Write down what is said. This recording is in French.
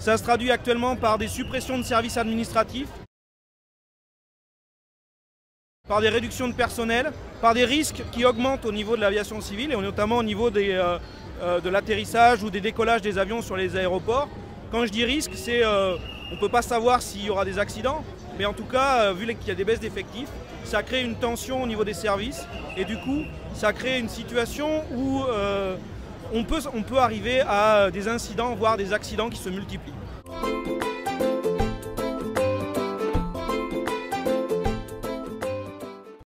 Ça se traduit actuellement par des suppressions de services administratifs, par des réductions de personnel, par des risques qui augmentent au niveau de l'aviation civile et notamment au niveau de l'atterrissage ou des décollages des avions sur les aéroports. Quand je dis risque, c'est on ne peut pas savoir s'il y aura des accidents, mais en tout cas, vu qu'il y a des baisses d'effectifs, ça crée une tension au niveau des services et du coup, ça crée une situation où on peut arriver à des incidents, voire des accidents qui se multiplient.